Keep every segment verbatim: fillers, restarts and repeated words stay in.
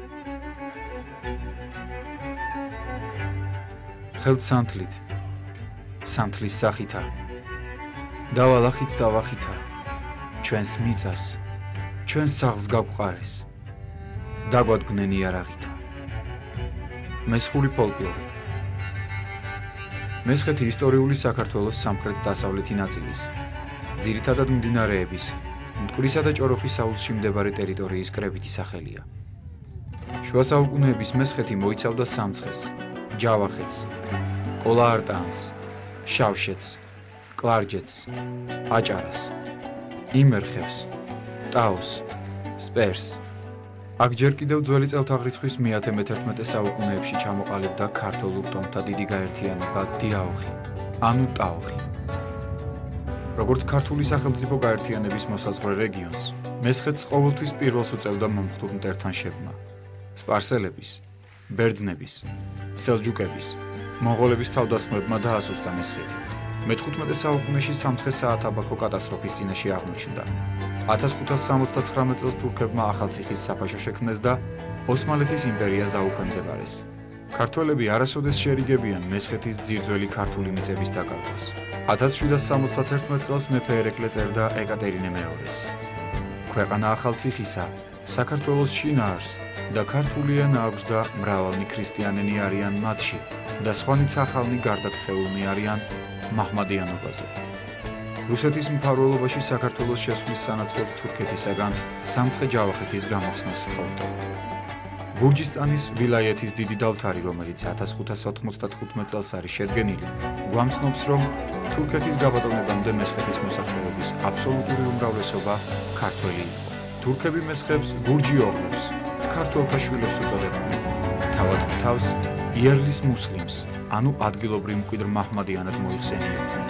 ხელთ სანთლით, სანთლის სახითა, დავალახით დავახითა, ჩვენს მიწას, ჩვენს სახლს გაგვყარეს, დაგვადგნენ იარაღითა. მესხური ფოლკლორი. მესხეთი ისტორიული საქართველოს სამხრეთ-დასავლეთი ნაწილის, ძირითადად მდინარეების, მტკვრისა და ჭოროხის აუზში მდებარე ტერიტორიის კრებითი სახელია. შუა საუკუნეების მესხეთი მოიცავდა სამცხეს, ჯავახეთს, კოლა-არტაანს, შავშეთს, კლარჯეთს, აჭარას, იმერხევს, ტაოს, სპერს. აქ ჯერ კიდევ ძველი წელთაღრიცხვის მეათე მეთერთმეტე საუკუნეებში ჩამოყალიბდა ქართულ ტომთა დიდი გაერთიანება დიაოხი, ანუ ტაოხი. როგორც ქართული სახელმწიფო გაერთიანების მოსაზღვრე რეგიონს, მესხეთს ყოველთვის პირველს უწევდა მომხდურ მტერთან შებმა. სპარსელების, ბერძნების, სელჯუკების, მონღოლების თავდასხმებმა დაასუსტა მესხეთი. მეთხუთმეტე საუკუნეში სამცხე საათაბაქო კატასტროფის წინაშე აღმოჩნდა. ათას ხუთას სამოცდაცხრამეტ წელს თურქებმა ახალციხის საფაშო შექმნეს და ოსმალეთის იმპერიას დაუქვემდებარეს. ქართველები არასოდეს შერიგებიან მესხეთის ძირძველი ქართული მიწების დაკარგვას. ათას შვიდას სამოცდათერთმეტ წელს მეფე ერეკლე წერდა ეკატერინე მეორეს. ქვეყანა ახალციხისა, საქართველოს შინაარს და ქართული ენა აქვს და მრავალნი ქრისტიანენი არიან მათში და სხვანიც ახალნი გარდაქცეულნი არიან მაჰმადიანობაზე. რუსეთის მფარველობაში საქართველოს შესვლის სანაცვლოდ თურქეთისაგან სამცხე-ჯავახეთის გამოხსნას სთხოვდა. გურჯისტანის ვილაიეთის დიდი დავთარი, რომელიც ათას ხუთას ოთხმოცდათხუთმეტ წელს არის შედგენილი, გვამცნობს, რომ თურქეთის გაბატონებამდე მესხეთის მოსახლეობის აბსოლუტური უმრავლესობა ქართველი იყო. თურქები მესხებს გურჯი ოღლებს, ქართველთა შვილებს უწოდებდნენ, თავად თავს იერლის მუსლიმს, ანუ ადგილობრივ მკვიდრ მაჰმადიანად მოიხსენიებდნენ.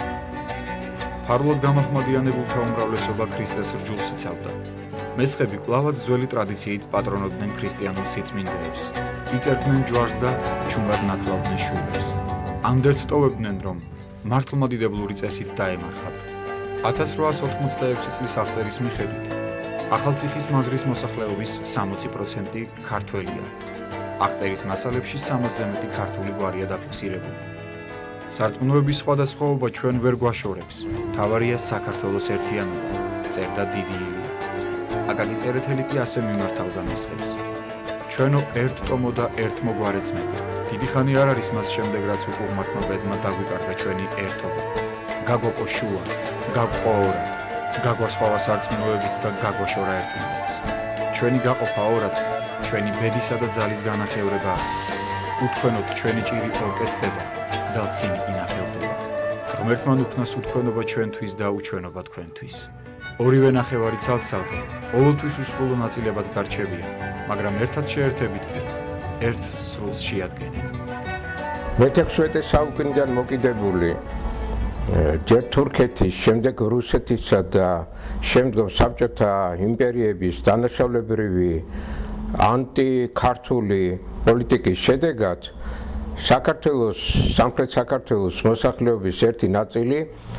ფარულად გამაჰმადიანებულთა უმრავლესობა ქრისტეს რჯულს იცავდა. მესხები კვლავაც ძველი ტრადიციით პატრონობდნენ ქრისტიანულ სიწმინდეებს, იწერდნენ ჯვარს და ჩუმად ნათლავდნენ შვილებს. ამდენს ტოვებდნენ, რომ მართლმადიდებლური წესით დაემარხათ. ათას რვაას ოთხმოცდაექვსი წლის აღწერის მიხედვით, ახალციხის მაზრის მოსახლეობის სამოცი პროცენტი ქართველია. აღწერის მასალებში სამასზე მეტი ქართული გვარია დაფიქსირებული. სარწმუნოების სხვადასხვაობა ჩვენ ვერ გვაშორებს. მთავარია საქართველოს ერთიანობა, წერდა დიდი ილია. აკაკი წერეთელი კი ასე მიმართავდა მესხებს. ჩვენო ერთ ტომო და ერთ მოგვარე ძმები. დიდი ხანი არ არის მას შემდეგ, რაც უყურმართმა ბედმა დაგვიკარგა ჩვენი ერთობა. გაგვაყო შუა, გაგვყო ორად, გაგვასხვავა სარწმუნოებით და გაგვაშორა ერთმანეთს. ჩვენი გაყოფა ორად, ჩვენი ბედისა და ძალის განახევრება არის. უთქვენოთ ჩვენი ჭირი ორკეცდება და ლხინი ინახევდება. ღმერთმა უქნას უთქვენობა ჩვენთვის და უჩვენობა თქვენთვის. ორივე ნახევარი ცალ-ცალკე, ყოველთვის უსხულო ნაწილებად დარჩებიან, მაგრამ ერთად შეერთებით კი ერთ სრულს შეადგენენ. მეთექვსმეტე საუკუნიდან მოკიდებული ჯერ თურქეთის, შემდეგ რუსეთისა და შემდგომ საბჭოთა იმპერიების დანაშაულებრივი ანტიქართული პოლიტიკის შედეგად საქართველოს, სამხრეთ საქართველოს მოსახლეობის ერთი ნაწილი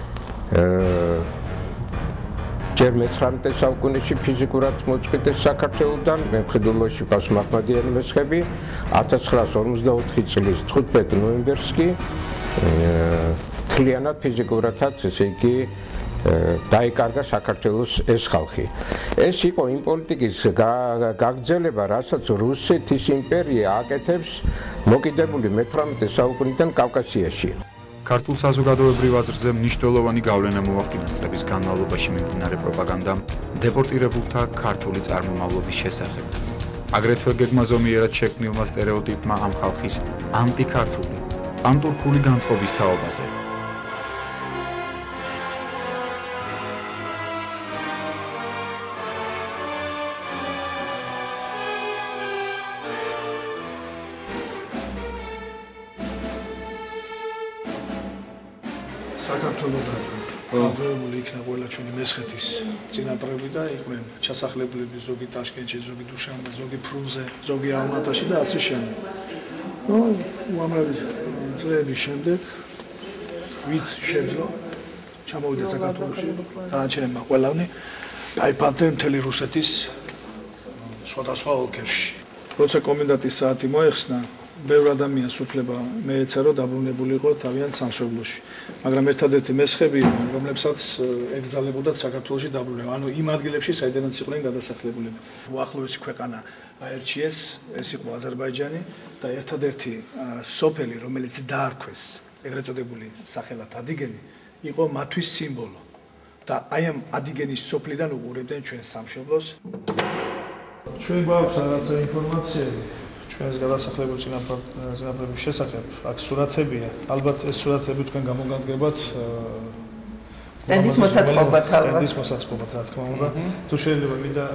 ჯერ მეცხრამეტე საუკუნეში ფიზიკურად მოწყვიტეს საქართველოდან, მემხედველობაში ყავს მაჰმადიანი მესხები, ათას ცხრაას ორმოცდაოთხი წლის თხუთმეტ ნოემბერს კი მთლიანად ფიზიკურადაც, ესე იგი, დაიკარგა საქართველოს ეს ხალხი. ეს იყო იმ პოლიტიკის გაგრძელება, რასაც რუსეთის იმპერია აკეთებს მოკიდებული მეთვრამეტე საუკუნიდან კავკასიაში. ქართულ საზოგადოებრივ აზრზე მნიშვნელოვანი გავლენა მოახდინა წლების განმავლობაში მიმდინარე პროპაგანდამ დეპორტირებულთა ქართული წარმომავლობის შესახებ. აგრეთვე გეგმაზომიერად შექმნილმა სტერეოტიპმა ამ ხალხის ანტიქართული, ანტურქული განწყობის თაობაზე. საქართველოს გაძევებული იქნა ყველა ჩვენი მესხეთის წინაპრები და იყვნენ ჩასახლებლები ზოგი ტაშკენტში, ზოგი დუშანბე, ზოგი ფრუნზე, ზოგი ალმატაში და ასე შემდეგ. ნუ უამრავი წლების შემდეგ ვიც შეძლო ჩამოვიდა საქართველოში, დაანჩენება ყველანი, გაიფანტნენ მთელი რუსეთის სხვადასხვა ოლქებში. როცა კომენდანტის საათი მოეხსნა, ბევრ ადამიანს უფლება მეეცა რომ დაბრუნებულიყო თავიანთ სამშობლოში. მაგრამ ერთადერთი მესხები იყვნენ, რომლებსაც ეკრძალებოდათ საქართველოში დაბრუნება. ანუ იმ ადგილებში, საიდანაც იყვნენ გადასახლებულები. უახლოესი ქვეყანა აერჩიეს, ეს იყო აზერბაიჯანი და ერთადერთი სოფელი, რომელიც დაარქვეს, ეგრეთ წოდებული სახელად ადიგენი, იყო მათთვის სიმბოლო. და აი ამ ადიგენის სოფლიდან უყურებდნენ ჩვენს სამშობლოს. ჩვენ გვაქვს რაღაცა ინფორმაციები ჩვენს გადასახლებულ წინაპრების შესახებ. აქ სურათებია. ალბათ ეს სურათები თქვენ გამოგადგებათ სტენდის მოსაწყობად. სტენდის მოსაწყობად, რა თქმა უნდა. თუ შეიძლება მინდა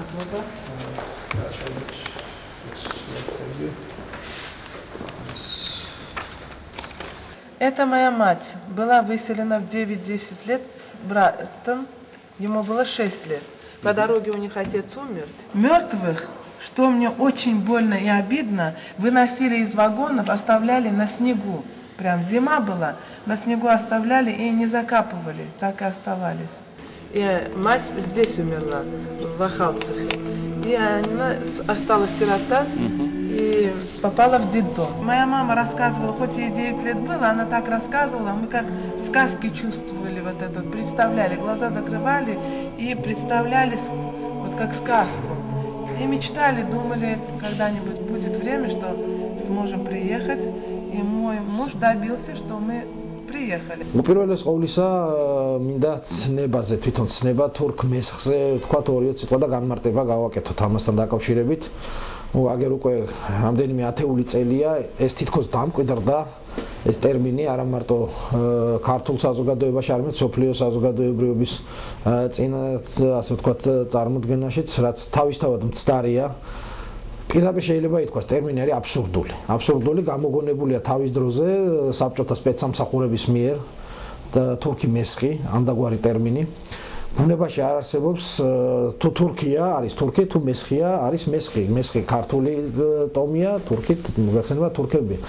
Это моя мать. Была выселена в девять-десять лет с братом. Ему было шесть лет. По дороге у них отец умер. Мертвых, что мне очень больно и обидно, выносили из вагонов, оставляли на снегу. Прям зима была, на снегу оставляли и не закапывали, так и оставались. И мать здесь умерла, в Ахалцихе. И она осталась сирота и попала в детдом. Моя мама рассказывала, хоть ей девять лет было, она так рассказывала, мы как в сказке чувствовали вот это, представляли, глаза закрывали и представляли вот как сказку. И мечтали, думали, когда-нибудь будет время, что сможем приехать. И мой муж добился, что мы приехали. უპირველეს ყოვლისა მინდა ცნებაზე, თვითონ ცნება თურქ მესხზე, თქვა ორი სიტყვა და განმარტება გავაკეთოთ ამასთან დაკავშირებით. ნუ აგერ უკვე რამდენიმე ათეული წელია ეს თითქოს დამკვიდრდა ეს ტერმინი არა მარტო ქართულ საზოგადოებაში, არამედ სოფლიო საზოგადოებრიობის წინა ასე ვთქვათ წარმოდგენაშიც, რაც თავისთავად მცდარია. პირდაპირ შეიძლება ითქვას ტერმინი არის აბსურდული. აბსურდული გამოგონებულია თავის დროზე საბჭოთა სპეცსამსახურების მიერ და თურქი მესხი, ამდაგვარი ტერმინი. ბუნებაში არ არსებობს თუ თურქია არის თურქი, თუ მესხია არის მესხი. მესხი ქართული ტომია, თურქი მოიხსენება თურქები.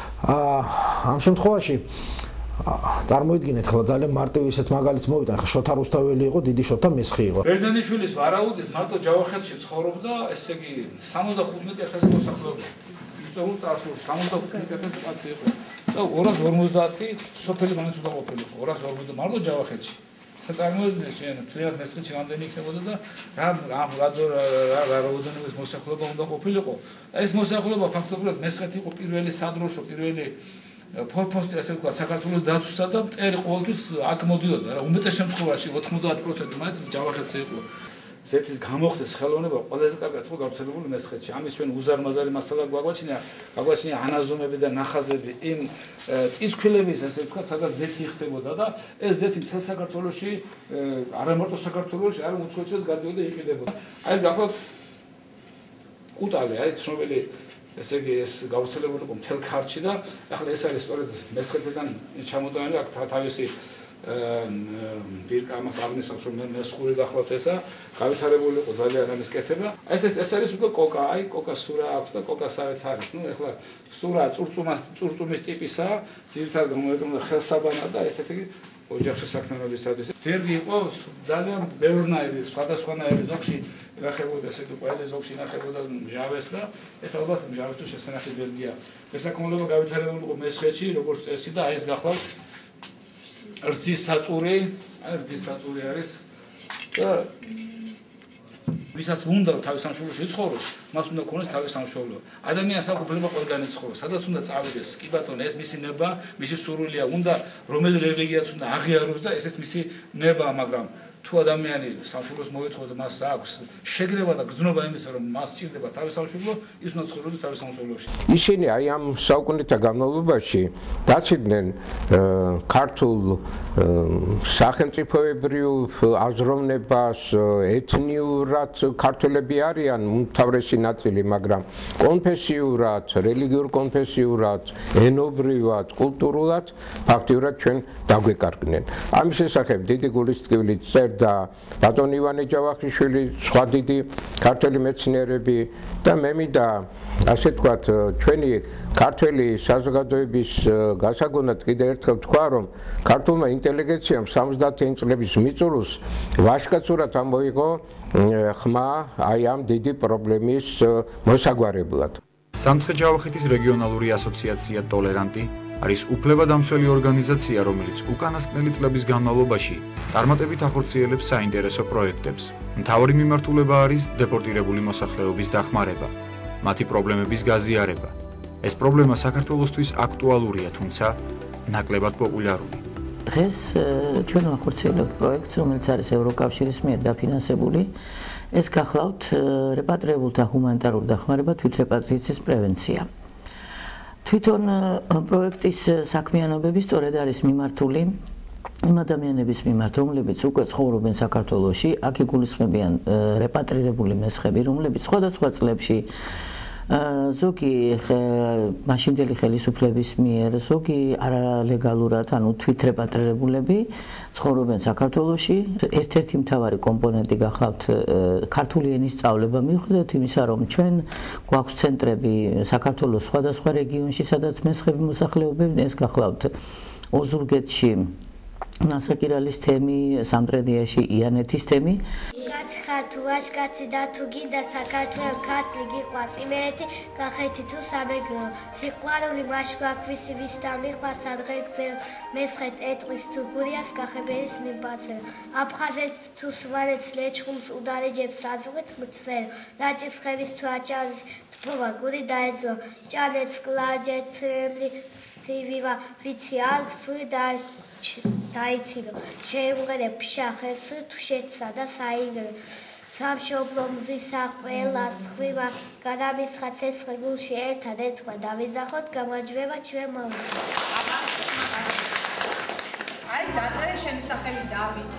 ამ შემთხვევაში წარმოიდგინეთ ხოლმე ძალიან მარტივ ისეთ მაგალითს მოვიტან, ხა შოთა რუსთაველი იყო, დიდი შოთა მესხი იყო. ბერძენიშვილის ვარაუდით მარტო ჯავახეთში ცხოვრობდა, ესე იგი სამოცდახუთმეტი ათასი მოსახლეობა. ისტორიულ წარსულში სამოცდახუთმეტი ათასი კაცი იყო. და ორას ორმოცდაათი სოფელი მაინც უნდა ყოფილიყო. ორას ორმოცდა მარტო ჯავახეთში. და წარმოიდგინეთ შენ თლიანად მესხეთში რამდენი იქნებოდა და რა რა რა რა რაოდენობის მოსახლეობა უნდა ყოფილიყო. ეს მოსახლეობა ფაქტობრივად მესხეთი იყო პირველი სადროშო, პირველი ფორპოსტი ასე ვთქვათ საქართველოს დაცვისა და მტერი ყოველთვის აქ მოდიოდა რა უმეტეს შემთხვევაში ოთხმოცდაათი პროცენტი მაინც ჯავახეთზე იყო. ზეთის გამოხდეს ხელოვნება ყველაზე კარგად იყო გავრცელებული მესხეთში. ამის ჩვენ უზარმაზარი მასალა გვაგვაჩნია, გვაგვაჩნია ანაზომები და ნახაზები იმ წისქვილების ასე ვთქვათ, სადაც ზეთი ხდებოდა და ეს ზეთი მთელ საქართველოში, არა მარტო საქართველოში, არამედ უცხოეთშიც გადიოდა იყიდებოდა. აი ეს გახლავთ კუტალი, აი ცნობილი ესე იგი ეს გავრცელებული იყო მთელ ქართლში და ახლა ეს არის სწორედ მესხეთიდან ჩამოტანილი აქ თავისი ბირკა ამას აღნიშნავს რომ მესხური გახლავთ ესა გავითარებული იყო ძალიან ამის კეთება. ეს ეს არის უკვე კოკა, აი კოკა სურა აქვს და კოკა სავეთ არის. ნუ ახლა სურა წურწუმას წურწუმის ტიპისა, ძირითადად გამოიყენება ხელსაბანა და ესეთი ოჯახში საქმიანობისათვის. თერგი იყო ძალიან ბევრნაირი, სხვადასხვანაირი ზოგში ნახებოდა ესე თუ ყველა ზოგში ნახებოდა მჟავეს და ეს ალბათ მჟავესთვის შესანახი ბელგია. მესაქონლეობა გავითარებული იყო მესხეთში, როგორც წესი და აი ეს გახლავთ რძის საწური, აი რძის საწური არის და ვისაც უნდა თავის სამშობლოში იცხოვროს, მას უნდა ქონდეს თავის სამშობლო. ადამიანს აქვს უფლება ყველგან იცხოვროს, სადაც უნდა წავიდეს. კი ბატონო, ეს მისი ნება, მისი სურვილია, უნდა რომელი რელიგიაც უნდა აღიაროს და ესეც მისი ნება, მაგრამ თუ ადამიანი სამშობლოს მოითხოვს და მას აქვს შეგრება და გრძნობა იმისა, რომ მას სჭირდება თავის სამშობლო, ის უნდა ცხოვრობდეს თავის სამშობლოში. ისინი აი ამ საუკუნეთა განმავლობაში დაცინდნენ ქართულ სახელმწიფოებრივ აზროვნებას, ეთნიურად ქართველები არიან უმთავრესი ნაწილი, მაგრამ კონფესიურად, რელიგიურ კონფესიურად, ენობრივად, კულტურულად ფაქტიურად ჩვენ დაგვეკარგნენ. ამის შესახებ დიდი გულისწყლით და ბატონ ივანე ჯავახიშვილი, სხვა დიდი ქართველი მეცნიერები და მე მინდა ასე ვთქვათ, ჩვენი ქართველი საზოგადოების გასაგონად კიდევ ერთხელ ვთქვა, რომ ქართულმა ინტელიგენციამ სამოცდაათი წლების მიწურულს ვაჟკაცურად ამოიღო ხმა აი ამ დიდი პრობლემის მოსაგვარებლად. სამცხე-ჯავახეთის რეგიონალური ასოციაცია ტოლერანტი არის უფლებადამცველი ორგანიზაცია, რომელიც უკანასკნელი წლების განმავლობაში წარმატებით ახორციელებს საინტერესო პროექტებს. მთავარი მიმართულება არის დეპორტირებული მოსახლეობის დახმარება, მათი პრობლემების გაზიარება. ეს პრობლემა საქართველოსთვის აქტუალურია, თუმცა ნაკლებად პოპულარული. დღეს ჩვენ ვახორციელებთ პროექტს, რომელიც არის ევროკავშირის მიერ დაფინანსებული. ეს გახლავთ რეპატრიებულთა ჰუმანიტარული დახმარება, თვითრეპატრიაციის პრევენცია. თვითონ პროექტის საქმიანობები სწორედ არის მიმართული იმ ადამიანების მიმართ, რომლებიც უკვე ცხოვრობენ საქართველოში, აქ იგულისხმებიან რეპატრირებული მესხები, რომლებიც სხვადასხვა წლებში ზოგი მაშინდელი ხელისუფლების მიერ, ზოგი არალეგალურად, ანუ თვითრეპატრირებულები ცხოვრობენ საქართველოში. ერთ-ერთი მთავარი კომპონენტი გახლავთ ქართული ენის სწავლება, მიუხედავად იმისა, რომ ჩვენ გვაქვს ცენტრები საქართველოს სხვადასხვა რეგიონში, სადაც მესხები მოსახლეობენ, ეს გახლავთ ოზურგეთში, ნასაკირალის თემი, სამტრედიაში იანეთის თემი. კაცი ხარ თუ ვაჟკაცი და თუ გინდა საქართველო ქართლი გიყვარს იმერეთი გახეთი თუ სამეგრელო სიყვარული მაშ გვაქვს ვის და მიყვარს ადღეგზე მესხეთ ეტყვის თუ გურიას გახებელის მიბაცელ აფხაზეთს თუ სვანეთს ლეჩხუმს უდარეჯებს აზღვით მცველ რაჭის ხევის თუ აჭარის თბოვა გური დაეძლო ჭანეთს კლარჯეთმლი სივივა ვიცი არ სული და დაიცილო შეიმღერე ფშახეს თუ შეცადა საინგრე სამშობლო მზისა ყველა სხვივა გადამისხა ცეცხლი გულში ერთად ერთმა დავიძახოთ გამარჯვება ჩვენ მამაში აი დაწერე შენი სახელი დავით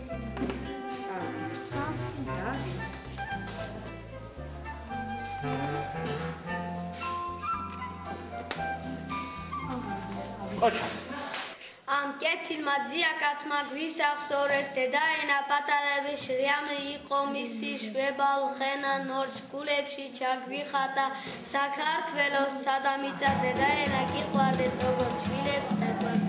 ოჩა ამ კეთილმა ძიაკაცმა გვისახსოვრეს დედაენა პატარების შრიამი იყო მისი შვებალ ხენა ნორჩ გულებში ჩაგვიხატა საქართველოს სადამიცა დედაენა გიყვარდეთ როგორც შვილებს და გვარდით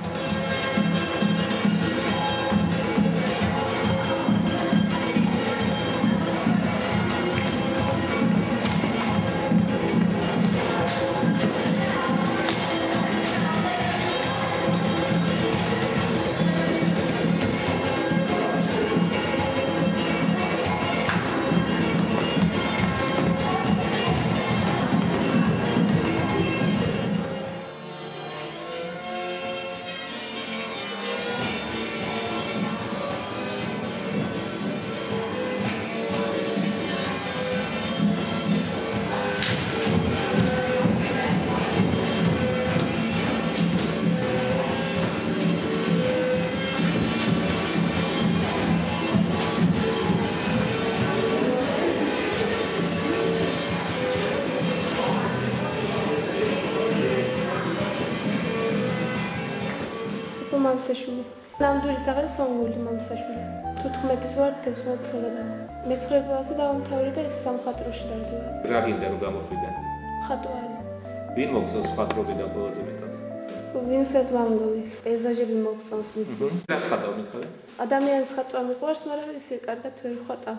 მამსაშვილი. ნამდვილი სახელი სონგული მამსაშვილი. თუთხმეტის ვარ თექვსმეტ წელიდან. მეცხრე კლასი დავამთავრე და ეს სამხატვროში დავდივარ. რა გინდა რომ გამოხვიდე? ხატვარი. ვინ მოგწონს ხატრობიდან ყველაზე მეტად? ვინსენტ ვან გოგის პეიზაჟები მოგწონს მისი. რა ხატავ მიხარ? ადამიანის ხატვა მიყვარს, მაგრამ ისე კარგად ვერ ვხატავ.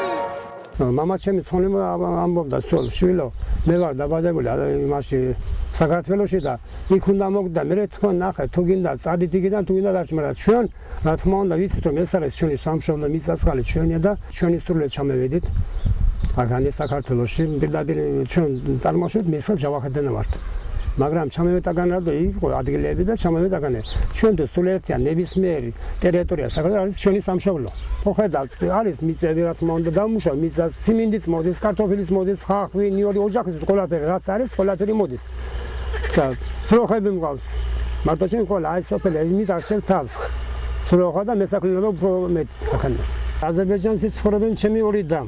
მამა ჩემი ცხონი ამბობდა სულ შვილო მე ვარ დაბადებული იმაში საქართველოში და იქ უნდა მოგდა მე თქვენ ნახეთ თუ გინდა წადით იქიდან თუ გინდა დარჩი მაგრამ ჩვენ რა თქმა უნდა ვიცით რომ ეს არის ჩვენი სამშობლო მიწა-წყალი ჩვენია და ჩვენი სრულიად ჩამევედით აქ საქართველოში პირდაპირ ჩვენ წარმოშობთ მისხელ ჯავახეთიდან ვართ მაგრამ ჩამევედაგან რა იყო ადგილები და ჩამევედაგან ჩვენთვის სულიერტია ნებისმიერი ტერიტორია საქართველოს არის ჩვენი სამშობლო ხო ხედავთ არის მიწები რა თქმა უნდა დამუშავ მიწას სიმინდიც მოდის კარტოფილის მოდის ხახვი ნიორი ოჯახის ყველაფერი რაც არის ყველაფერი მოდის და სროხები მყავს მარტო ჩვენ ყველა აი სოფელი ეს მიტარჩევ თავს სროხა და მესაკლინობა უფრო მეტი აქან აზერბაიჯანში ცხოვრობენ ჩემი ორი და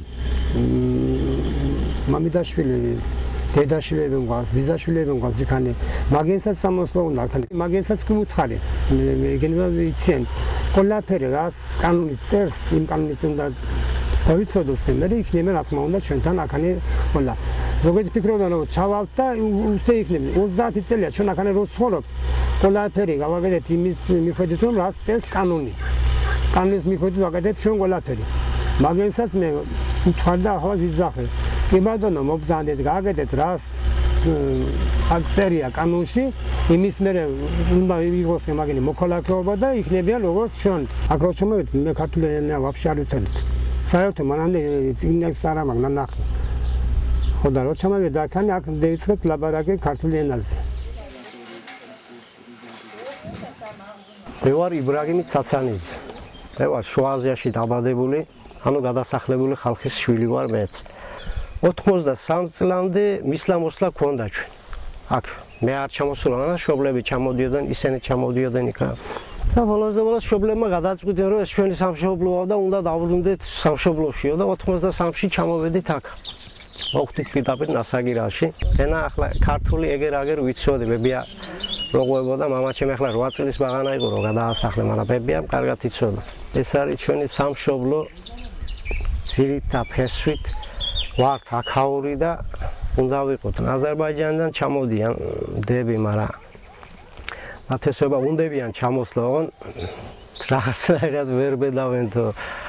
მამიდაშვილი დედაშვილები მყავს, ბიძაშვილები მყავს იქანი. მაგენსაც სამოსლო უნდა აქანი. მაგენსაც კი უთხარი. მეგენება იციან. ყველაფერი რას კანონით წერს, იმ კანონით უნდა დავიცოდოს, მე იქნება რა თქმა უნდა ჩვენთან აქანი ყველა. ზოგადად ფიქრობენ რომ ჩავალთ და უსე იქნება. ოცდაათი წელია ჩვენ აქანი რო ცხოვრობ. ყველაფერი გავაკეთეთ იმის მიხედვით რომ რას წერს კანონი. კანონის მიხედვით ვაკეთებ ჩვენ ყველაფერი. მაგენსაც მე უთხარ და ახლა ვიზახე. კი ბატონო მოგზანდეთ გააკეთეთ რას აქ წერია კანონში იმის მერე უნდა იყოს მაგენი მოქალაქეობა და იქნებიან როგორც ჩვენ აქ რო ჩამოვედი მე ქართული ენა ვაფშე არ ვიცოდით საერთოდ მანამდე წიგნებს არ ამაგნა ნახე ხო და რო ჩამოვედი აქ აქ დავიწყეთ ლაბარაკი ქართული ენაზე მე ვარ იბრაგიმი ცაცანიძე მე ვარ შუა აზიაში დაბადებული ანუ გადასახლებული ხალხის შვილი ვარ მეც ოთხმოცდასამ წლამდე მისლა მოსლა ქონდა ჩვენ. აქ მე არ ჩამოსულა, მშობლები ჩამოდიოდნენ, ისინი ჩამოდიოდნენ იქ. და ბოლოს და ბოლოს მშობლებმა გადაწყვიტეს რომ ეს ჩვენი სამშობლოა და უნდა დავბრუნდეთ სამშობლოშიო და ოთხმოცდასამში ჩამოვედით აქ. მოვხდით პირდაპირ ნასაგირალში. ენა ახლა ქართული ეგერ-აგერ ვიცოდი, ბებია როგოებოდა მამაჩემ ახლა რვა წლის ბაღანა იყო რომ გადაასახლე, მაგრამ ბებიამ კარგად იცოდა. ეს არის ჩვენი სამშობლო ძირით და ფესვით ვართ აქაური და უნდა ვიყოთ აზერბაიჯანიდან ჩამოდიან დები, მაგრამ მათესობა უნდებიან ჩამოსლა, ოღონ რაღაცნაირად ვერ ბედავენ თუ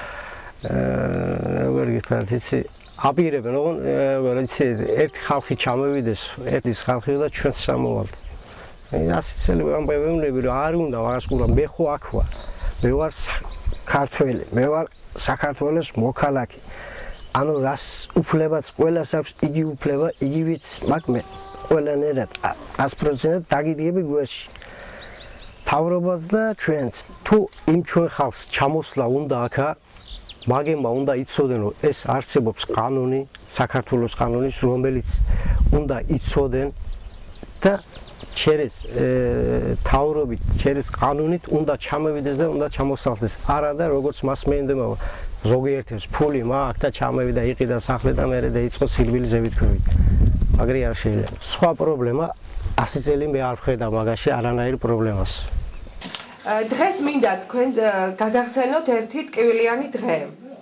როგორ გითხრათ იცი აპირებენ, ოღონ როგორ იცი ერთი ხალხი ჩამოვიდეს, ერთის ხალხი და ჩვენც ჩამოვალთ. ასი წელი ვამბობები რომ არ უნდა ვარასკურა მე ხო აქ ვარ. მე ვარ ქართველი, მე ვარ საქართველოს მოქალაქე. ანუ რას უფლებაც ყველას აქვს იგი უფლება, იგივით მაგ მე ყველანაირად ას პროცენტად დაგიდიები გვერდში. თავრობას და ჩვენც თუ იმ ჩვენ ხალხს ჩამოსვლა უნდა აქა, მაგემა უნდა იცოდენ რომ ეს არსებობს კანონი, საქართველოს კანონი, რომელიც უნდა იცოდენ და через თავრობით, через კანონით უნდა ჩამოვიდეს და უნდა ჩამოსახლდეს. არა და როგორც მას მეენდება ზოგიერთებს ფული მაქვს და ჩამოვიდა იყიდა სახლი და მერე დაიწყო სილბილი ზევითქვევით. მაგრი არ შეიძლება. სხვა პრობლემა ასი წელი მე არ ვხედავ მაგაში არანაირ პრობლემას. დღეს მინდა თქვენ გადახსენოთ ერთი ტკივილიანი დღე.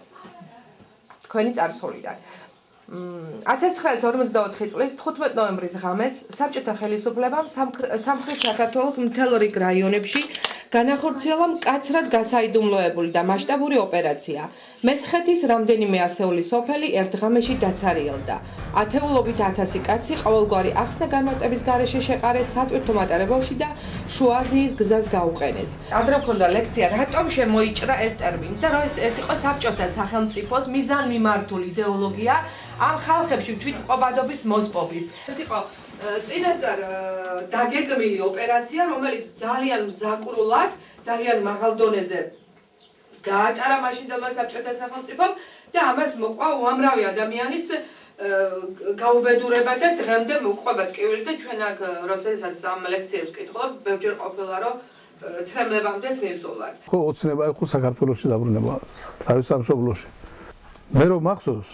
თქვენი წარსულიდან. ათას ცხრაას ორმოცდაოთხი წლის თხუთმეტ ნოემბრის ღამეს საბჭოთა ხელისუფლებამ სამხრეთ საქართველოს მთელ რიგ რაიონებში განახორციელა მკაცრად გასაიდუმლოებული და მასშტაბური ოპერაცია. მესხეთის რამდენიმე ასეული სოფელი ერთ ღამეში დაცარიელდა. ათეულობით ათასი კაცი ყოველგვარი ახსნა განმარტების გარეშე შეყარეს სატვირთო მატარებელში და შუა აზიის გზას გაუყენეს. ადრე მქონდა ლექცია რატომ შემოიჭრა ეს ტერმინი და რომ ეს იყო საბჭოთა სახელმწიფოს მიზანმიმართული იდეოლოგია ამ ხალხებში თვითმყოფადობის მოსპობის. ეს იყო წინასწარ დაგეგმილი ოპერაცია, რომელიც ძალიან მზაკრულად, ძალიან მაღალ დონეზე გაატარა მაშინდელმა საბჭოთა სახელმწიფომ და ამას მოყვა უამრავი ადამიანის გაუბედურება და დღემდე მოყვება ტკივილი და ჩვენ აქ როდესაც ამ ლექციებს ვკითხულობ, ბევრჯერ ყოფილა რომ ცრემლებამდეც მივსულვარ. ხო, ოცნება იყო საქართველოში დაბრუნება, თავის სამშობლოში. მე რომ მახსოვს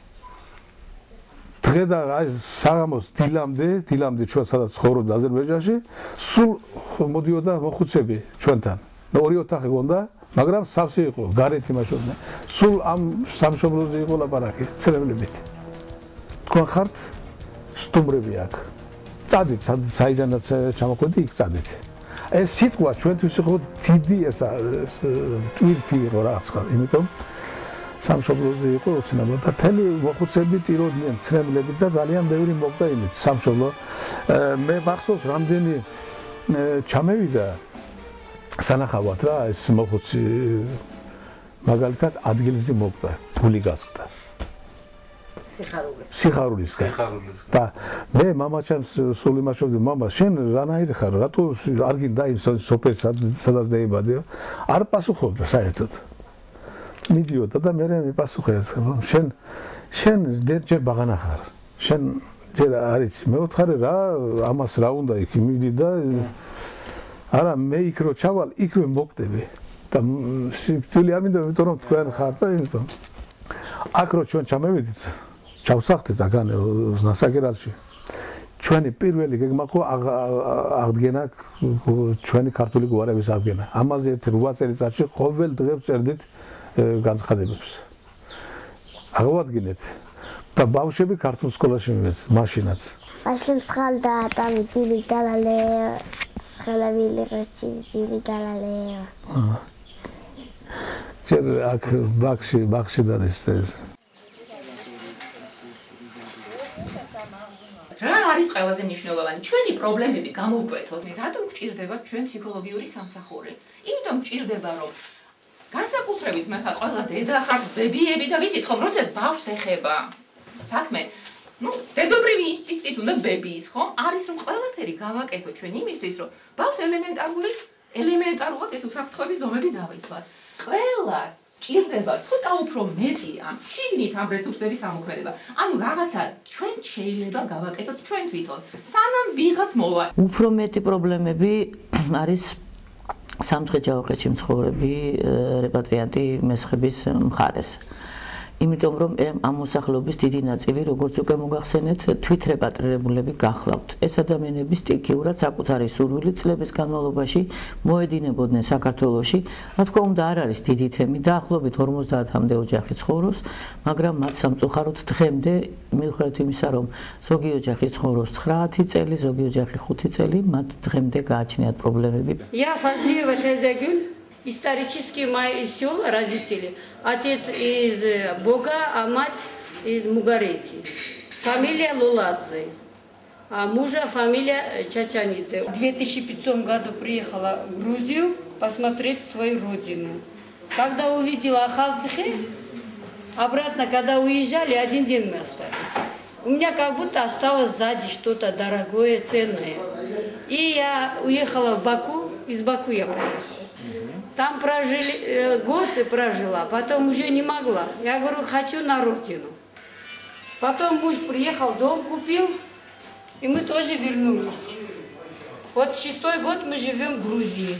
დღე და აი საღამოს დილამდე, დილამდე ჩვენ სადაც ცხოვრობდა აზერბაიჯანში, სულ მოდიოდა მოხუცები ჩვენთან. ორი ოთახი გონდა, მაგრამ სავსე იყო, გარეთ იმაშობდნენ. სულ ამ სამშობლოზე იყო ლაპარაკი, ცრემლებით. თქვენ ხართ სტუმრები აქ. წადით, საიდანაც ჩამოხვედი, იქ წადით. ეს სიტყვა ჩვენთვის იყო დიდი ესა ტვირთი იყო რაღაცა, იმიტომ სამშობლოზე იყო ოცნება და თელი მოხუცები ტიროდნენ ცრემლებით და ძალიან ბევრი მოკდა იმით სამშობლო მე მახსოვს რამდენი ჩამევიდა სანახავად რა ეს მოხუცი მაგალითად ადგილზე მოკდა ფული გასხდა სიხარულისგან და მე მამაჩემს სულ იმაშობდი მამა შენ რანაირი ხარ რატო არ გინდა იმ სოფელს სადაც დაიბადე არ პასუხობდა საერთოდ მიდიოდა და მე მიპასუხე შენ შენ ჯერ ბაღანა ხარ შენ ჯერ არის მეოთხარე რა ამას რა უნდა იქ მიდი და არა მე იქ რო ჩავალ იქ მოკდები და სიტყვი არ მინდა იმიტომ რომ თქვენ ხარ და იმიტომ აქ რო ჩვენ ჩამევიდით ჩავსახდით აგან ნასაკერალში ჩვენი პირველი გეგმა ყო აღდგენა ჩვენი ქართული გვარების აღდგენა ამაზე ერთ რვა წელიწადში ყოველ დღე წერდით განცხადებებს აღვადგინეთ და ბავშვები ქართულ სკოლაში მივეც მაშინაც ასლიმ სხალდა ტამი დილი დალალე სხელავილი ღეცი დილი დალალე ჯერ აქ ბაქში ბაქში დადეს ეს რა არის ყველაზე მნიშვნელოვანი ჩვენი პრობლემები გამოვკვეთოთ მე რატომ გვჭირდება ჩვენ ფსიქოლოგიური სამსახური იმიტომ გვჭირდება რომ განსაკუთრებით მე ხარ ყველა დედა ხარ ბებიები და ვიცით ხომ როდესაც ბავშვს ეხება საქმე ну დედობრივი ინსტინქტით უნდა ბებიის ხომ არის რომ ყველაფერი გავაკეთო ჩვენ იმისთვის რომ ბავშვს ელემენტარული ელემენტარულად ეს უსაფრთხოების ზომები დავიცვათ ყველას ჭირდება ცოტა უფრო მეტი ამ შიგნით ამ რესურსების ამოქმედება. ანუ რაღაცა ჩვენ შეიძლება გავაკეთოთ ჩვენ თვითონ. სანამ ვიღაც მოვა. უფრო მეტი პრობლემები არის სამცხე-ჯავახეთში მცხოვრები რეპატრიანტი მესხების მხარეს. იმიტომ რომ ამ მოსახლეობის დიდი ნაწილი როგორც უკვე მოგახსენეთ თვითრეპატრირებულები გახლავთ. ეს ადამიანები სტიქიურად საკუთარი სურვილით წლების განმავლობაში მოედინებოდნენ საქართველოში. რა თქმა უნდა არ არის დიდი თემი, დაახლოებით ორმოცდაათამდე ოჯახი ცხოვრობს, მაგრამ მათ სამწუხაროდ დღემდე მიუხედავად იმისა, რომ ზოგი ოჯახი ცხოვრობს ცხრაათი წელი, ზოგი оჯახი ხუთი წელი, მათ დღემდე გააჩნიათ პრობლემები. Я Фазлиева Тезегюль, исторически мои села родители. Отец из Бога, а мать из Мугарети. Фамилия Луладзе, а мужа фамилия Чачанидзе. В две тысячи пятом году приехала в Грузию посмотреть свою родину. Когда увидела Ахалцихе, обратно, когда уезжали, один день мы остались. У меня как будто осталось сзади что-то дорогое, ценное. И я уехала в Баку, из Баку я приехала. Там прожили, э, год и прожила, потом уже не могла. Я говорю, хочу на родину. Потом муж приехал, дом купил, и мы тоже вернулись. Вот шестой год мы живем в Грузии.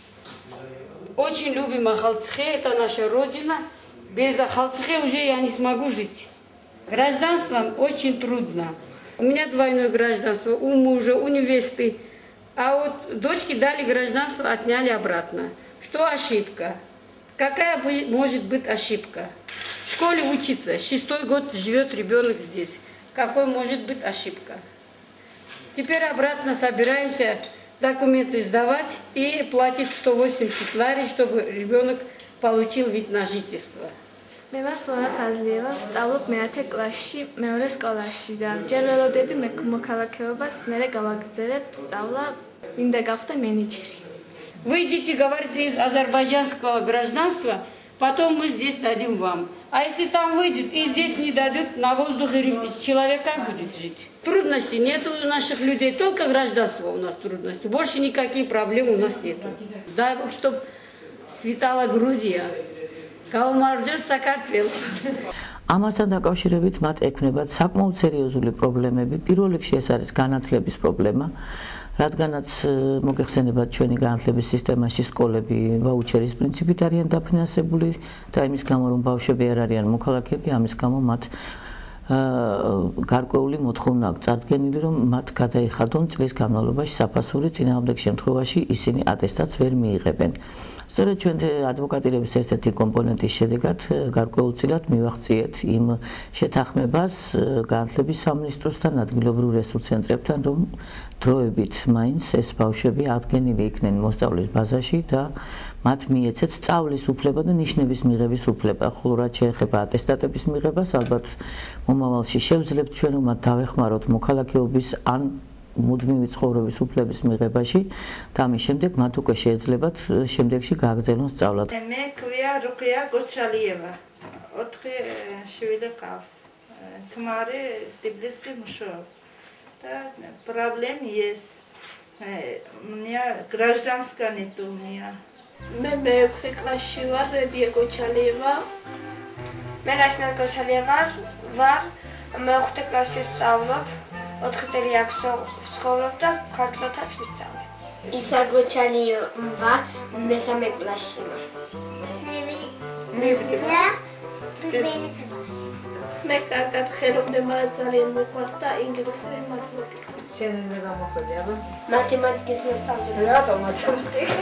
Очень любим Ахалцихе, это наша родина. Без Ахалцихе уже я не смогу жить. Гражданством очень трудно. У меня двойное гражданство, у мужа, у невесты. А вот дочке дали гражданство, отняли обратно. Что ошибка? Какая может быть ошибка? В школе учится, шестой год живет ребенок здесь. Какой может быть ошибка? Теперь обратно собираемся документы сдавать и платить сто восемьдесят лари, чтобы ребенок получил вид на жительство. მე ვარ ფლორა ფაზლიევა, სწავლობ მეათე კლასში, მეორე სკოლაში და ჯერ ველოდები მე მოქალაქეობას, მერე გავაგრძელებ სწავლა, მინდა გავხდე менеджери. Выйдите, говорите, из азербайджанского гражданства, потом мы здесь дадим вам. А если там выйдет и здесь не дадут, на воздухе человек как будет жить? Трудностей нет у наших людей, только гражданство у нас трудности. Больше никаких проблем у нас нет. Дай Бог, чтобы светала Грузия. Калмарджа Сакартвел. ამასთან დაკავშირებით მათ ექნებათ საკმაოდ სერიოზული პრობლემები. პირველ რიგში ეს არის განათლების პრობლემა. რადგანაც მოგეხსენებათ ჩვენი განათლების სისტემაში სკოლები ვაუჩერის პრინციპით არიან დაფინანსებული და იმის გამო რომ ბავშვები არ არიან მოქალაქეები, ამის გამო მათ გარკვეული მოთხოვნა აქვს წარდგენილი, რომ მათ გადაიხადონ წლის განმავლობაში საფასური, წინააღმდეგ შემთხვევაში ისინი ატესტატს ვერ მიიღებენ. სწორედ ჩვენ ადვოკატირების ერთ-ერთი კომპონენტის შედეგად გარკვეულწილად მივახციეთ იმ შეთანხმებას განათლების სამინისტროსთან, ადგილობრივ რესურს ცენტრებთან, რომ დროებით მაინც ეს ბავშვები ადგენილი იქნენ მოსწავლის ბაზაში და მათ მიეცეთ სწავლის უფლება და ნიშნების მიღების უფლება. ხოლო რაც შეეხება ატესტატების მიღებას, ალბათ მომავალში შევძლებთ ჩვენ რომ მათ დავეხმაროთ მოქალაქეობის ან მუდმივი ცხოვრების უფლების მიღებაში და ამის შემდეგ მათ უკვე შეეძლებათ შემდეგში გააგრძელონ სწავლა. მე ქვია რუყია გოჩალიევა. ოთხი შვილი ყავს. ქმარი თბილისში მუშაობს. და პრობლემა ის мне гражданская нету у меня. მე მეექვსე კლასში ვარ, რებია გოჩალიევა. მე რაშნა გოჩალიევა ვარ, მეოთხე კლასში ვსწავლობ. ოთხი წელი აქვს ვცხოვრობ და ქართლითაც ვისწავლე. ისა გოჩალიევა მესამე კლასში ვარ. მე მე მე კარგად ხელოვნება ძალიან მიყვარს და ინგლისური მათემატიკა. შენ უნდა გამოხედე, აბა? მათემატიკის მოსწავლე. რატო მათემატიკა?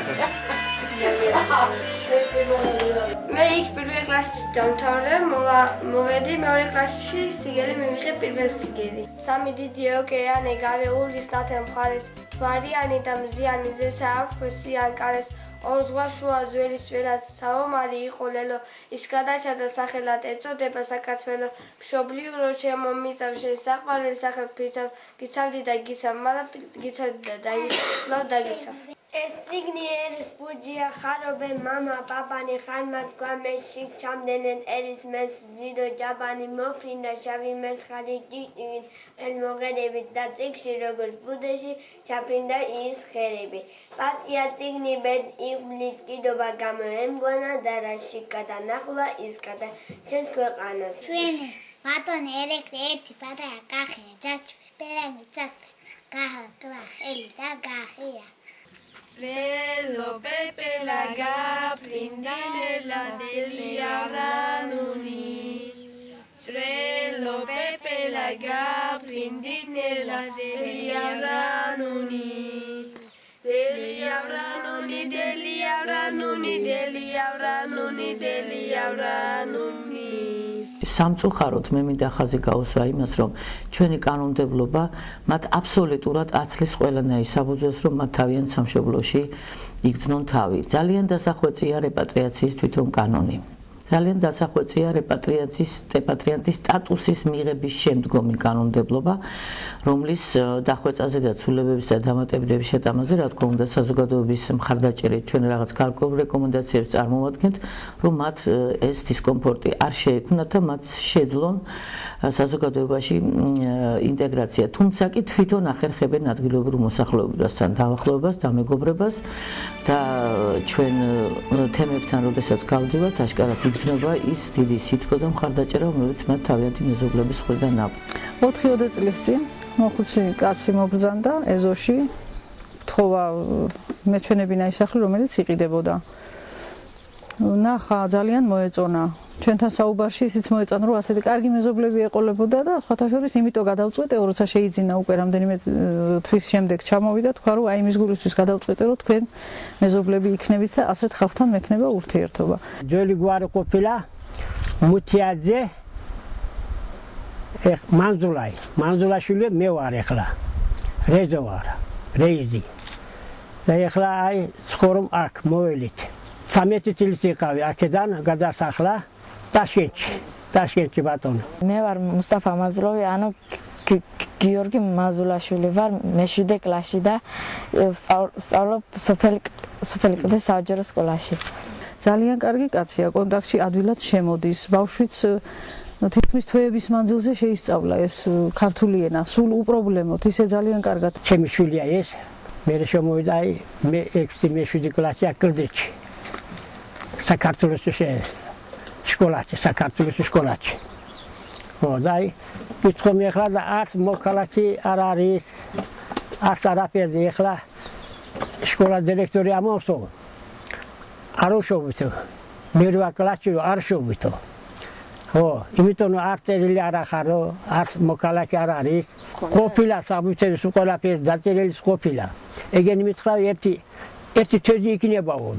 მე იქ პირველ კლასში დამთავრე, მოვედი მეორე კლასში, სიგელი მივიღე პირველ სიგელი. სამი დიდი ოკეანე გარეულის ნათელ მხარეს, თვარიანი და მზიანი ზესა არქვესი ანკარეს, ორ ზღვა შუა ძველის ძველად საომარი იყო ლელო, ის გადაჭადა სახელად ეწოდება საქართველო, მშობლიურო შემომიწევ შესაყვარელ სახელმწიფო, გიცავდი და გისავ, მაგრამ გიცავდი და დაისწავლ და გისავ. ეს ციგნი ერის ბუჯია ხარობე მამა პაპანი ხანმად გვამეში ჩამდენენ ერის მეს ზიდო ჯაბანი მოფრინდა შავი მერცხალი ჭიჭივით ელმოღერებით და ციგში როგორც ბუდეში ჩაფრინდა ის ხერები. პატია ციგნი ბედ იღვლით კიდობა გამოემგონა და რაში გადანახულა ის გადა ჩვენს ქვეყანას. ჩვენ ბატონი ერეკლე ერთი პატარა კახია ჯაჭვი პერანი წასვე გაჰა კლა ხელი და გახია. Relo pepe la gaprindine la deliaranuni. Relo pepe la gaprindine la deliaranuni. Deliaranuni, deliaranuni, deliaranuni, deliaranuni. სამწუხაროდ მე მინდა ხაზი გაუსვა იმას, რომ ჩვენი კანონმდებლობა მათ აბსოლუტურად აცლის ყველანაირ საფუძველს, რომ მათ თავიანთ სამშობლოში იგრძნონ თავი. ძალიან დასახვეწია რეპატრიაციის თვითონ კანონი. ძალიან დასახვეწია რეპატრიაციის რეპატრიანტის სტატუსის მიღების შემდგომი კანონმდებლობა, რომლის დახვეწაზე და ცვლილებების და დამატებების შეტანაზე, რა თქმა უნდა, საზოგადოების მხარდაჭერით ჩვენ რაღაც გარკვეულ რეკომენდაციებს წარმოვადგენთ, რომ მათ ეს დისკომფორტი არ შეექმნათ და მათ შეძლონ საზოგადოებაში ინტეგრაცია. თუმცა კი თვითონ ახერხებენ ადგილობრივ მოსახლეობასთან დაახლოებას, დამეგობრებას და ჩვენ თემებთან, როდესაც გავდივართ, აშკარად იგრძნობა ის დიდი სითბო და მხარდაჭერა, რომელიც მათ თავიანთი მეზობლების მხრიდან აქვს. ოთხი ოცი წლის წინ მოხუცი კაცი მობრძანდა ეზოში, თხოვა მეჩვენები ნაისახლი, რომელიც იყიდებოდა. ნახა ძალიან მოეწონა. ჩვენთან საუბარში ისიც მოეწონა, რომ ასეთი კარგი მეზობლები ეყოლებოდა და სხვათა შორის იმიტომ გადავწყვეტე, როცა შეიძინა უკვე რამდენიმე თვის შემდეგ ჩამოვიდა, თქვა რომ აი იმის გულისთვის გადავწყვეტე, რომ თქვენ მეზობლები იქნებით და ასეთ ხალხთან მექნება ურთიერთობა. ძველი გვარი ყოფილა მუთიაძე ეხ მანზულაი, მანზულაშვილი მე ვარ ეხლა. რეზო ვარ, რეიზი. და ეხლა აი ცხოვრობ აქ მოველით. სამი წელი იყავი აქედან გადასახლა ტაშკენტში, ტაშკენტში ბატონო. მე ვარ მუსტაფა მაზულოვი, ანუ გიორგი მაზულაშვილი ვარ, მეშვიდე კლასში და ვსწავლობ სოფელი სოფელი კლდის საჯარო სკოლაში. ძალიან კარგი კაცია, კონტაქტში ადვილად შემოდის. ბავშვიც თითქმის თვეების მანძილზე შეისწავლა ეს ქართული ენა, სულ უპრობლემოდ, ისე ძალიან კარგად. ჩემი შვილია ეს, მე შემოვიდა აი მე ექვსი მეშვიდე კლასში აკრდიჩი. საქართველოს სკოლაში, საქართველოს სკოლაში. ხო, და აი კითხომი ახლა და არც მოქალაქე არ არის, არც არაფერი ახლა სკოლა დირექტორი ამოსო. არ უშოვითო. მე რა კლასში არ შოვითო. ხო, იმიტომ არ წერილი არ ახარო, არც მოქალაქე არ არის. ყოფილა საბუთების ყველაფერი დაწერილი ყოფილა. ეგენი მითხრა ერთი ერთი თვეში იქნებაოდა.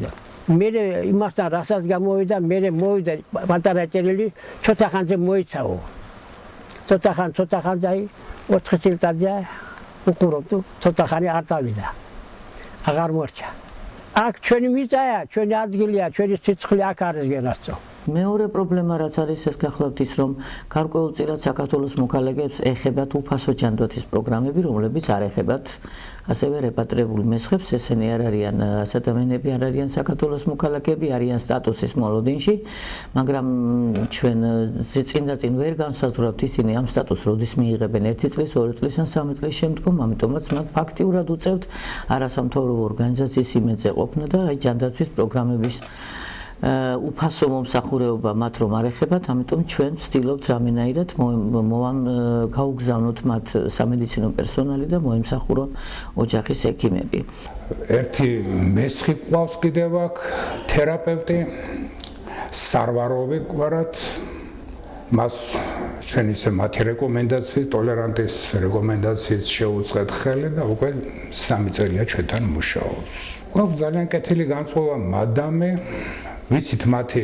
მე იმასთან რასაც გამოვიდა, მე მოვიდა პატარა წერილი, ცოტა ხანზე მოიცავ. ცოტა ხან, ცოტა ხანზე აი ოთხი წელიწადია უყურებთ, ცოტა ხანი არ წავიდა. აღარ მორჩა. აქ ჩვენი მიწაა, ჩვენი ადგილია, ჩვენი სიცხლე აქ არის გენასწო. მეორე პრობლემა რაც არის ეს გახლავთ ის რომ გარკვეულწილად საქართველოს მოქალაქეებს ეხებათ უფასო ჯანდაცვის პროგრამები რომლებიც არ ეხებათ ასევე რეპატრიებულ მესხებს ესენი არ არიან ადამიანები არ არიან საქართველოს მოქალაქეები არიან სტატუსის მოლოდინში მაგრამ ჩვენ წინ და წინ ვერ განსაზღვრავთ ისინი ამ სტატუსს როდის მიიღებენ ერთი წლის ორი წლის ან სამი წლის შემდგომ ამიტომაც მათ ფაქტიურად უწევთ არასამთავრობო ორგანიზაციის იმედზე ყოფნა და აი ჯანდაცვის პროგრამების უფასო მომსახურება მათ რომ არ ეხებათ, ამიტომ ჩვენ ვცდილობთ რამენაირად მოვამ გაუგზავნოთ მათ სამედიცინო პერსონალი და მოემსახურონ ოჯახის ექიმები. ერთი მესხი ყავს კიდევ აქ თერაპევტი სარვაროვი გვარად მას ჩვენ ისე მათი რეკომენდაცია, ტოლერანტის რეკომენდაციით შეუწყეთ ხელი და უკვე სამი წელია ჩვენთან მუშაობს. გვაქვს ძალიან კეთილი განწყობა მადამე ვიცით მათი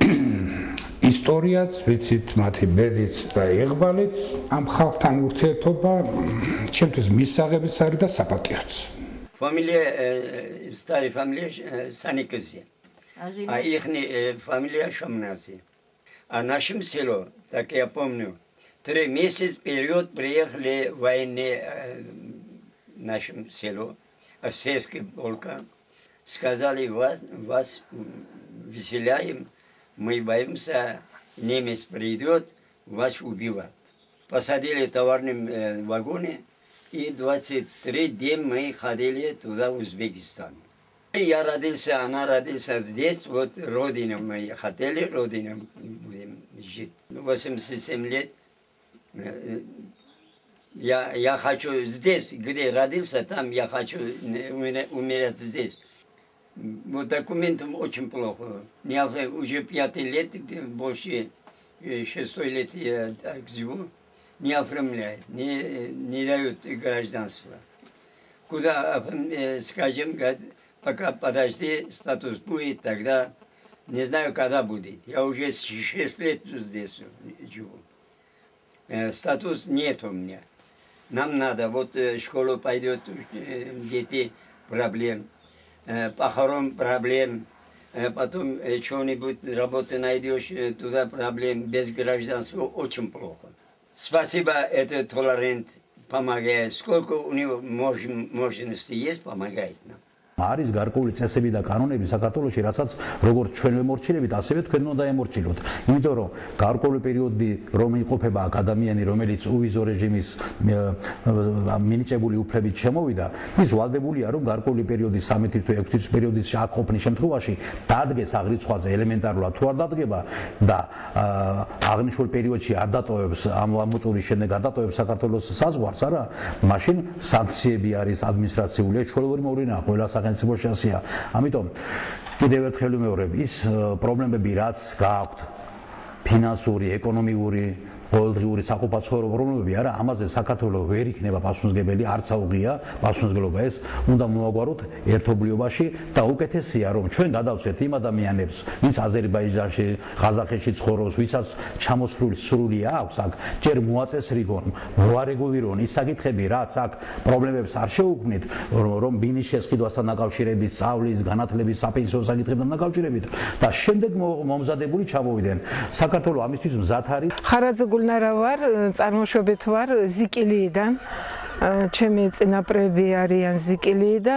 ისტორიაც, ვიცით მათი ბედიც და იღბალიც, ამ ხალხთან ურთიერთობა ჩემთვის მისაღებიც არის და საპატიოც. Familia, stari familia Sanikasi. А их фамилия Шамнаси. А нашим село, так я помню, три месяца вперед приехали войны в нашем селу, Овсеевский полка. Сказали, вас, вас выселяем, мы боимся, немец придет, вас убивать. Посадили в товарном вагоне, и двадцать три дня мы ходили туда, в Узбекистан. Я родился, она родился здесь, вот родина мы хотели, родина будем жить. восемьдесят семь лет. Я, я хочу здесь, где родился, там я хочу умереть здесь. Вот документам очень плохо. Я уже пятый лет, больше шестой лет я так живу, не оформляют, не, не дают гражданство. Куда, скажем, пока подожди, статус будет, тогда не знаю, когда будет. Я уже шесть лет здесь живу. Статус нет у меня. Нам надо, вот в школу пойдет, дети, проблем. Похорон проблем, потом что-нибудь работы найдешь, туда проблем, без гражданства очень плохо. Спасибо, это толерант помогает. Сколько у него возможности есть, помогает нам. არის გარკვეული წესები და კანონები საქართველოში, რასაც როგორც ჩვენ ვემორჩილებით, ასევე თქვენ უნდა ემორჩილოთ. იმიტომ რომ გარკვეული პერიოდი რომ იყოფება ადამიანი, რომელიც უვიზო რეჟიმის მინიჭებული უფლებით შემოვიდა, ის ვალდებულია რომ გარკვეული პერიოდი სამი თუ ექვსი თვის პერიოდის აკყოფნის შემთხვევაში დადგეს აღრიცხვაზე ელემენტარულად თუ არ დადგება და აღნიშნულ პერიოდში არ დატოვებს ამ მოწურის შემდეგ არ დატოვებს საქართველოს საზღვარს, არა, მაშინ სანქციები არის ადმინისტრაციული, ჩვეულებრივი მოვლენაა ყველა სახელმწიფოში ასეა. ამიტომ კიდევ ერთხელ ვიმეორებ, ის პრობლემები რაც გააქვთ ფინანსური, ეკონომიკური, ყოველდღიური საყოფაცხოვრებო პრობლემები არა, ამაზე საქართველოს ვერ იქნება პასუხისმგებელი, არც აუღია პასუხისმგებლობა ეს უნდა მოვაგვაროთ ერთობლიობაში და უკეთესია რომ ჩვენ გადავცეთ იმ ადამიანებს, ვინც აზერბაიჯანში, ყაზახეთში ცხოვრობს, ვისაც ჩამოსრული სრული აქვს აქ, ჯერ მოაწესრიგონ, მოარეგულირონ ის საკითხები, რაც აქ პრობლემებს არ შეუქმნით, რომ ბინის შესყიდვასთან დაკავშირებით, სწავლის, განათლების, საპენსიო საკითხებთან დაკავშირებით და შემდეგ მომზადებული ჩამოვიდნენ. საქართველოს ამისთვის მზად არის. ხარაძე გულნარა ვარ, წარმოშობით ვარ ზიკილიიდან. ჩემი წინაპრები არიან ზიკილიიდან.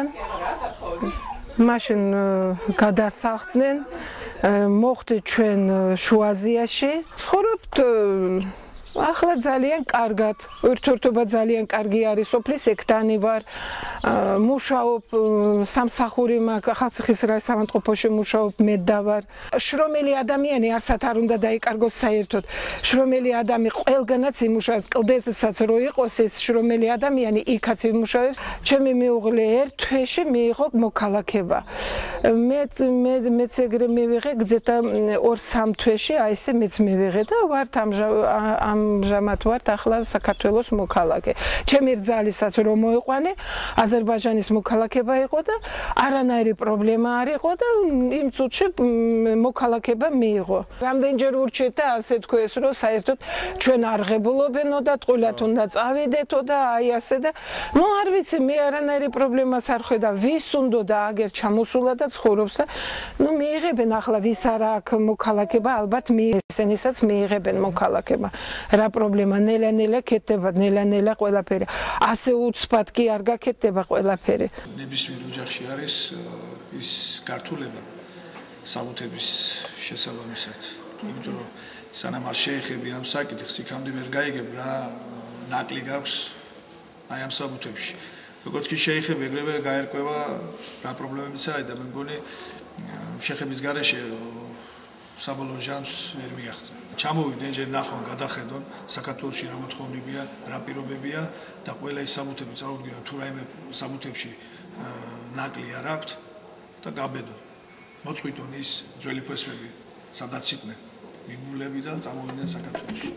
მაშინ გადასახლდნენ, მოხდით ჩვენ შუა აზიაში. ცხოვრობთ ახლა ძალიან კარგად, ურთიერთობა ძალიან კარგი არის, სოფლის ექთანი ვარ, მუშაობ სამსახური მაქვს, ახალციხის საავადმყოფოში მუშაობ, მედდა ვარ. შრომელი ადამიანი არსად არ უნდა დაიკარგოს საერთოდ. შრომელი ადამიანი ყველგანაც იმუშავებს, კლდეზესაც რო იყოს ეს შრომელი ადამიანი იქაც იმუშავებს. ჩემი მეუღლე ერთ თვეში მიიღო მოქალაქება. მე მე მეც ეგრე მივიღე, გზეთა ორ სამ თვეში აი ესე მეც მივიღე და ვარ ამ ამჟამად ვარ ახლა საქართველოს მოქალაქე. ჩემი რძალისაც რომ მოიყვანე, აზერბაიჯანის მოქალაქება იყო და არანაირი პრობლემა არ იყო და იმ წუთში მოქალაქება მიიღო. რამდენჯერ ურჩეთ და ასე თქვეს, რომ საერთოდ ჩვენ არ ღებულობენო და ტყუილად უნდა წავიდეთო და აი ასე და ნუ არ ვიცი, მე არანაირი პრობლემას არ ხედავ, ვის უნდა და აგერ ჩამოსულა და ცხოვრობს და ნუ მიიღებენ ახლა ვის არა აქვს მოქალაქება, ალბათ ესენისაც მიიღებენ მოქალაქება. რა პრობლემა, ნელა-ნელა ქეთდება, ნელა-ნელა ყველაფერი. ასე უცბად კი არ გაკეთდება ყველაფერი. ნებისმიერ ოჯახში არის ის გართულება საბუთების შესაბამისად. იმიტომ რომ სანამ არ შეეხები ამ საკითხს, იქამდე ვერ გაიგებ რა ნაკლი გაქვს აი ამ საბუთებში. როგორც კი შეეხები, ეგრევე გაერკვევა რა პრობლემებიც არის და მე მგონი შეხების გარეშე საბოლოო ჟამს ვერ მიაღწია. ჩამოვიდნენ ჯერ ნახონ, გადახედონ საქართველოში რა მოთხოვნებია, რა პირობებია და ყველა ის საბუთები წავუდგინონ თუ რაიმე საბუთებში ნაკლი არ აქვთ და გაბედონ. მოწყვიტონ ის ძველი ფესვები, სადაც იყვნენ მიგულები და წამოვიდნენ საქართველოში.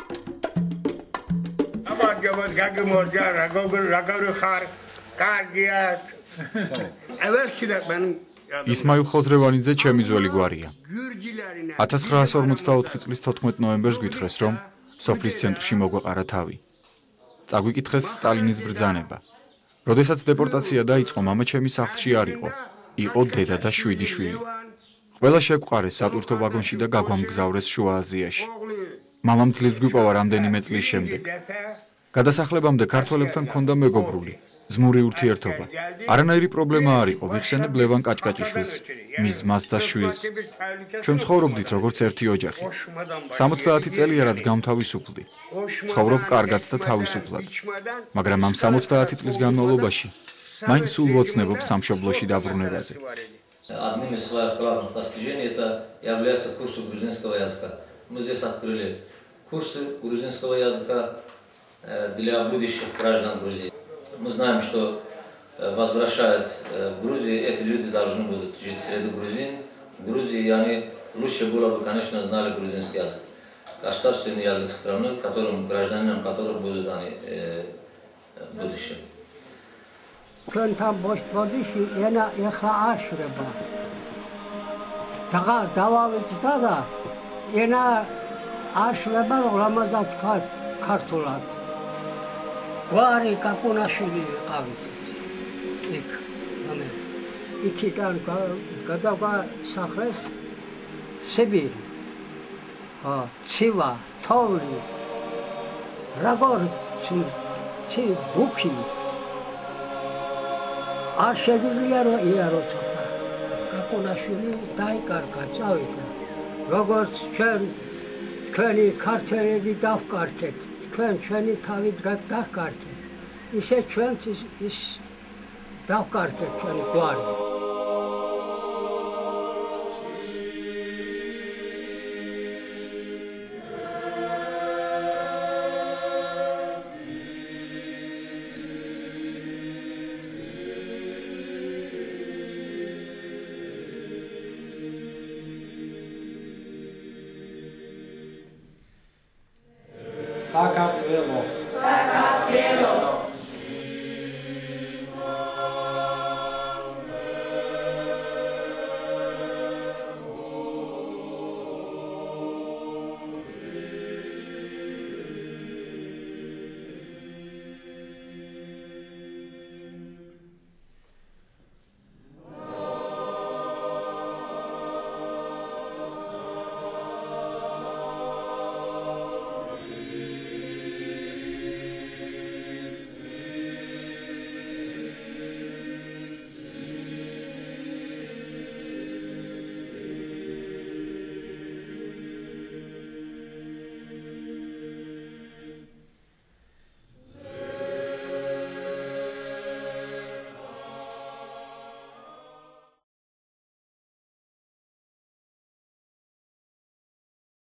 აბა გაგმორდა რა გოგო რა გავრი ხარ კარგია. ევერში და მან ისმაილ ხოზრევანიძე ჩემი ძველი გვარია. ათას ცხრაასი ორმოცდაოთხი წლის თოთხმეტ ნოემბერს გვითხრეს, რომ სოფლის ცენტრში მოგვეყარა თავი. წაგვიკითხეს სტალინის ბრძანება. როდესაც დეპორტაცია დაიწყო, მამა ჩემი სახლში არ იყო. იყო დედა და შვიდი შვილი. ყველა შეგვყარეს სატვირთო ვაგონში და გაგვამგზავრეს შუა აზიაში. მამამ ძლივს გვიპოვა რამდენიმე წლის შემდეგ. გადასახლებამდე ქართველებთან ჰქონდა მეგობრული, ზმური ურთიერთობა. არანაირი პრობლემა არ იყო, ვიხსენებ ლევან კაჭკაჭიშვილს, მის ძმას და შვილს. ჩვენ ცხოვრობდით როგორც ერთი ოჯახი. სამოცდაათი წელია რაც გამთავისუფლდი. ცხოვრობ კარგად და თავისუფლად. მაგრამ ამ სამოცდაათი წლის განმავლობაში მაინც სულ ვოცნებობ სამშობლოში დაბრუნებაზე. Одним из своих главных достижений это является курсы грузинского языка. Мы здесь открыли курсы грузинского языка для будущих граждан Грузии. Мы знаем, что возвращаясь в Грузию, эти люди должны будут жить среди грузин. В Грузии они лучше было бы, конечно, знали грузинский язык. Государственный язык страны, которым гражданам, которым будут они в будущем. ჩვენთან ბოშბოდიში ენა ეხლა აშრება. და დავავიწყდა და ენა აშრება რამაზან ქართულად. გვარი კაკუნაშვილი ვიყავით. იქ ამე. იქიდან გადავა სახლეს სიბირი. ა ცივა, თოვლი. როგორ ცი ბუქი არ შეგიძლია რომ იარო ცოტა. კაკუნაშვილი დაიკარგა, წავიდა. როგორც ჩვენ თქვენი ქართველები დავკარგეთ, თქვენ ჩვენი თავით დავკარგეთ. ისე ჩვენც ის დავკარგეთ ჩვენი გვარი. საქართველოს საქართველოს